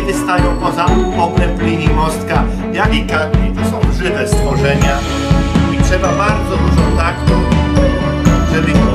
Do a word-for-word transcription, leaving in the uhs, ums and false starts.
wystają poza obręb linii mostka, jak i kadni. To są żywe stworzenia i trzeba bardzo dużo taktu, żeby